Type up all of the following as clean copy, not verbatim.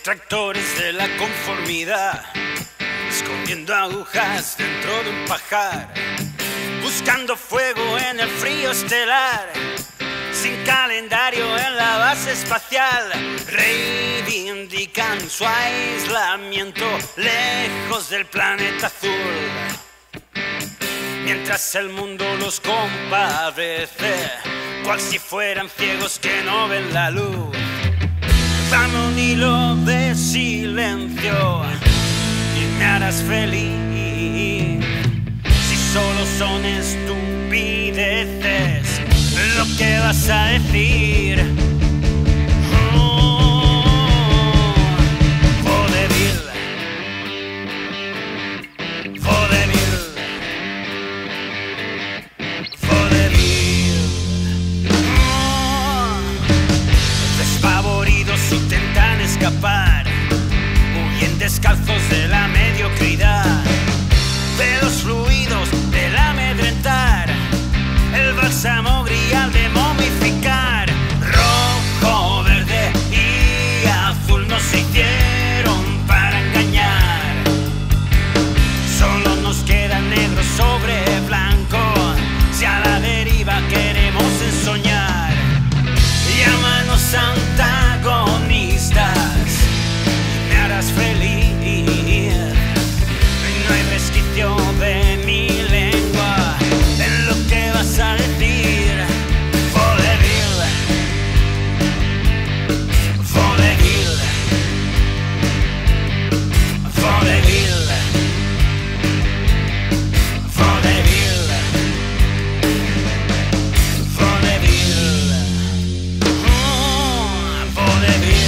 Detractores de la conformidad, escondiendo agujas dentro de un pajar, buscando fuego en el frío estelar, sin calendario en la base espacial. Reivindican su aislamiento lejos del planeta azul, mientras el mundo los compadece, cual si fueran ciegos que no ven la luz. Dame un hilo de silencio y me harás feliz. Si solo son estupideces lo que vas a decir. Vodevil, vodevil, vodevil. Despavoridos intentan escapar, huyen descalzos de la mediocridad, de los fluidos, del amedrentar, el bálsamo grial de momificar. Rojo, verde y azul nos hicieron para engañar. Solo nos queda negro sobre blanco, si a la deriva queremos ensoñar. Llámanos antagonistas y me harás feliz. No hay resquicio de mi lengua en lo que vas a decir. Vodevil, vodevil, vodevil, vodevil, vodevil, vodevil.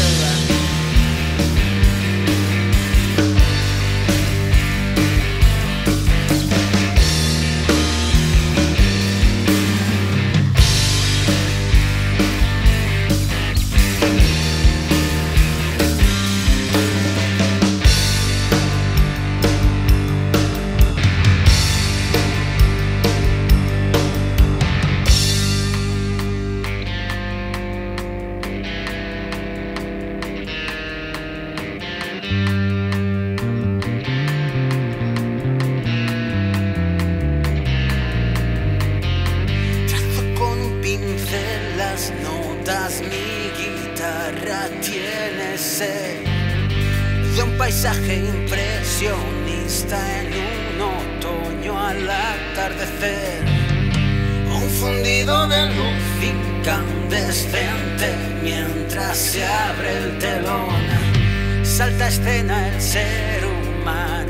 Las notas, mi guitarra tiene sed de un paisaje impresionista en un otoño al atardecer. Un fundido de luz incandescente mientras se abre el telón, salta a escena el ser humano